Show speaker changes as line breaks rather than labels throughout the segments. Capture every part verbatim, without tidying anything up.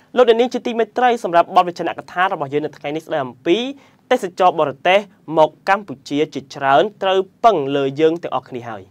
លោកអ្នកនាងជាទីមេត្រីសម្រាប់បទវចនកថារបស់យើងនៅថ្ងៃនេះស្ដីអំពីទេសចរបរទេសមកកម្ពុជាជាច្រើនត្រូវពឹងលើយើងទាំងអស់គ្នាហើយ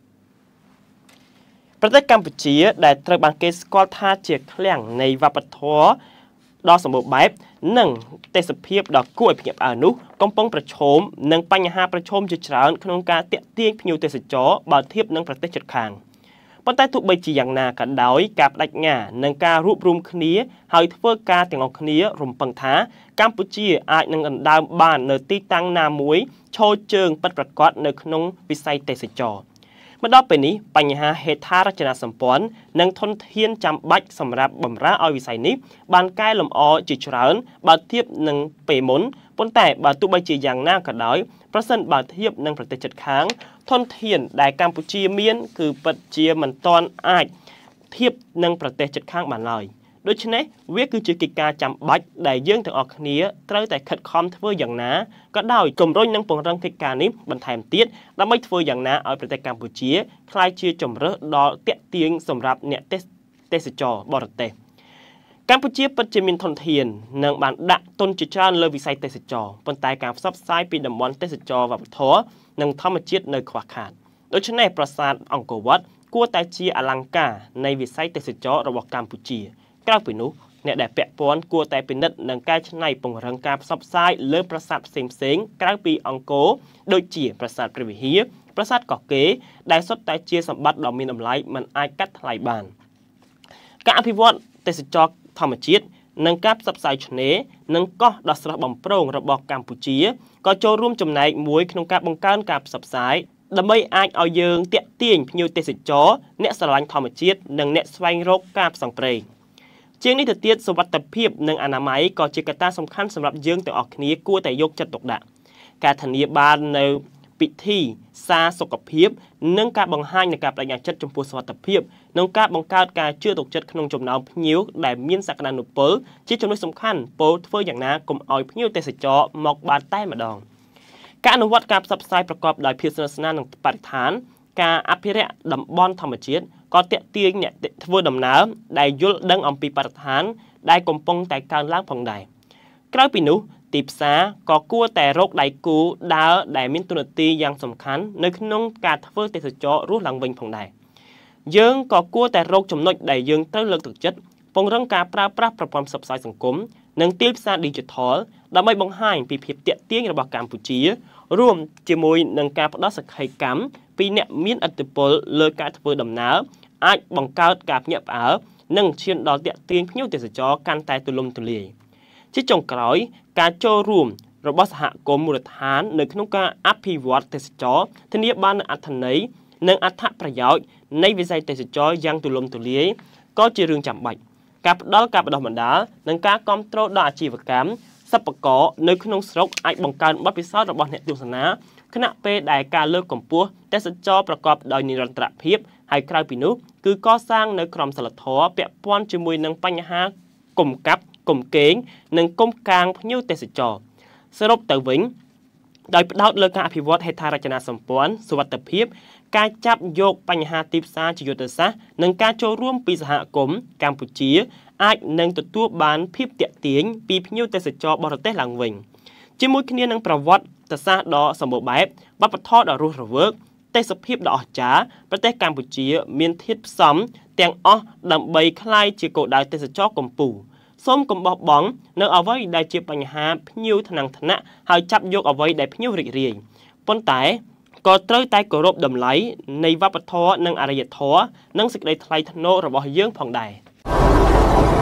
ប្រទេសកម្ពុជាដែលត្រូវបានគេស្គាល់ថាជាឃ្លាំងនៃវប្បធម៌ដ៏សម្បូរបែបនិងទេសភាពដ៏គួរឲ្យភ្ញាក់ផ្អើលនោះកំពុងប្រឈមនឹងបញ្ហាប្រឈមជាច្រើនក្នុងការទាក់ទាញភ្ញៀវទេសចរបើធៀបនឹងប្រទេសជិតខាងប៉ុន្តែទោះបីជាយ៉ាងណាក៏ដោយការបដិញ្ញានិងការរួបរวมគ្នាហើយធ្វើការទាំងអស់គ្នារំពឹងថាកម្ពុជាអាចនឹងដណ្ដើមបាននៅទីតាំងណាមួយឈរជើងពិតប្រាកដនៅក្នុងវិស័យទេសចរមកដល់ពេលនេះបញ្ហាហេដ្ឋារចនាសម្ព័ន្ធនិងធនធានចាំបាច់សម្រាប់បម្រើឲ្យវិស័យនេះបានកែលម្អជាច្រើនបើធៀបនឹងពេលមុនប៉ុន្តែបើទោះបីជាយ៉ាងណាក៏ដោយប្រសិនបើធៀបនឹងប្រទេសជិតខាងធនធានដែលកម្ពុជាមានគឺពិតជាមិនទាន់អាចធៀបនឹងប្រទេសជិតខាងបានឡើយដូច្នេះវាគឺជាកិច្ចការចាំបាច់ដែលយើងទាំងអស់គ្នាត្រូវតែខិតខំធ្វើយ៉ាងណាក៏ដោយជំរុញនិងពង្រឹងកិច្ចការនេះបន្ថែមទៀតដើម្បីធ្វើយ៉ាងណាឲ្យប្រទេសកម្ពុជាក្លាយជាជម្រើសដ៏ទាក់ទាញសម្រាប់អ្នកទេសចរបរទេសកម្ពុជាពិតជាមានធនធាននិងបានដាក់ទុនជាច្រើនលើវិស័យទេសចរប៉ុន្តែការផ្សព្វផ្សាយពីតំបន់ទេសចរវប្បធម៌និងធម្មជាតិនៅខ្វះខាតដូច្នេះប្រាសាទអង្គរវត្តគួរតែជាអលង្ការនៃវិស័យទេសចររបស់កម្ពុជាក្រៅពីនោះអ្នកដែលពាក់ព័ន្ធគួរតែពិនិត្យនិងកែច្នៃពង្រឹងការផ្សព្វផ្សាយលើប្រាសាទផ្សេងផ្សេងក្រៅពីអង្គរដូចជាប្រាសាទព្រះវិហារប្រាសាទកោះកេរដែលសុទ្ធតែជាសម្បត្តិដ៏មានតម្លៃមិនអាចកាត់ថ្លៃបានការអភិវឌ្ឍទេសចរធម្មជាតិនិងការផ្សព្វផ្សាយឆ្នេរនិងកោះដ៏ស្រស់បំព្រងរបស់កម្ពុជាក៏ចូលរួមចំណែកមួយក្នុងការបង្កើនការផ្សព្វផ្សាយដើម្បីអាចឲ្យយើងទាក់ទាញភ្ញៀវទេសចរអ្នកស្រឡាញ់ធម្មជាតិនិងអ្នកស្វែងរកការផ្សងព្រេងជាងនេះទៅទៀតសុវត្ថិភាពនិងអនាម័យក៏ជាកត្តាសំខាន់សម្រាប់យើងទាំងអស់គ្នាគួរតែយកចិត្តទុកដាក់ការធានាបាននៅពិធីសារសុខភាពនិងការបង្ហាញនៃការបដិញ្ញាចិត្តចំពោះសុវត្ថិភាពនិងការបង្កើតការជឿទុកចិត្តក្នុងចំណោមភ្ញៀវដែលមានសក្តានុពលជាចំណុចសំខាន់ពោលធ្វើយ៉ាងណាកុំឲ្យភ្ញៀវទេសចរមកបានតែម្ដងការអនុវត្តការផ្សព្វផ្សាយប្រកបដោយភាពស្និទ្ធស្នាលនឹងបរិស្ថានការអភិរក្សតំបន់ធម្មជាតិក៏ទាក់ទាញអ្នកធ្វើដំណើរដែលយល់ដឹងអំពីបរិស្ថានដែលកំពុងតែកើនឡើងផងដែរក្រៅពីនោះទីផ្សារក៏គួរតែរកដៃគូដើរដែលមានទូនាទីយ៉ាងសំខាន់នៅក្នុងការធ្វើទេសចររស់ឡើងវិញផងដែរយើងក៏គួរតែរកចំណុចដែលយើងត្រូវលើកទឹកចិត្តពង្រឹងការប្រើប្រាស់ប្រព័ន្ធផ្សព្វផ្សាយសង្គមនិងទីផ្សារ Digital ដើម្បីបង្ហាញពីភាពទាក់ទាញរបស់កម្ពុជារួមជាមួយនឹងការផ្ដល់សក្ខីកម្មពីអ្នកមានឥទ្ធិពលលើការធ្វើដំណើរអាចបង្កើតការភ្ញាក់ផ្អើលនិងឈានដល់ទាក់ទាញភ្ញៀវទេសចរកាន់តែទូលំទូលាយជាចុងក្រោយការចូលរួមរបស់សហគមន៍មូលដ្ឋាននៅក្នុងការអភិវឌ្ឍទេសចរធានាបាននូវអត្ថន័យនិងអត្ថប្រយោជន៍នៃវិស័យទេសចរយ៉ាងទូលំទូលាយក៏ជារឿងចាំបាច់ការផ្ដល់ការបណ្ដុះបណ្ដាលនិងការគាំទ្រដល់អាជីវកម្មសិប្បករនៅក្នុងស្រុកអាចបង្កើនបទពិសោធន៍របស់អ្នកទស្សនាខណៈពេលដែលការលើកកម្ពស់ទេសចរប្រកបដោយនិរន្តរភាពហើយក្រៅពីនោះគឺកសាងនៅក្រមសីលធម៌ពាក់ព័ន្ធជាមួយនឹងបញ្ហាកុំកាប់កុំកេងនិងកុំកាងភ្ញៀវទេសចរសរុបទៅវិញដោយផ្ដោតលើការអភិវឌ្ឍហេដ្ឋារចនាសម្ព័ន្ធសុវត្ថិភាពការចាប់យកបញ្ហាទីផ្សារជាយុទ្ធសាស្ត្រនិងការចូលរួមពីសហគមន៍កម្ពុជាអាចនឹងទទួលបានភាពទាក់ទាញពីភ្ញៀវទេសចរបរទេសឡើងវិញជាមួយគ្នានឹងប្រវត្តិសាស្ត្រដ៏សម្បូរបែបវប្បធម៌ដ៏រស់រវើកទេសភាពដ៏អស្ចារ្យប្រទេសកម្ពុជាមានធាតុផ្សំទាំងអស់ដើម្បីក្លាយជាគោលដៅទេសចរកម្ពុជាសូមកុំបោះបង់នៅអ្វីដែលជាបញ្ហាភ្ញៀវថ្នាំងថ្នាក់ហើយចាប់យកអ្វីដែលភ្ញៀវរីករាយប៉ុន្តែក៏ត្រូវតែគោរពតម្លៃនៃវប្បធម៌និងអរិយធម៌និងសេចក្តីថ្លៃថ្នូររបស់យើងផងដែរ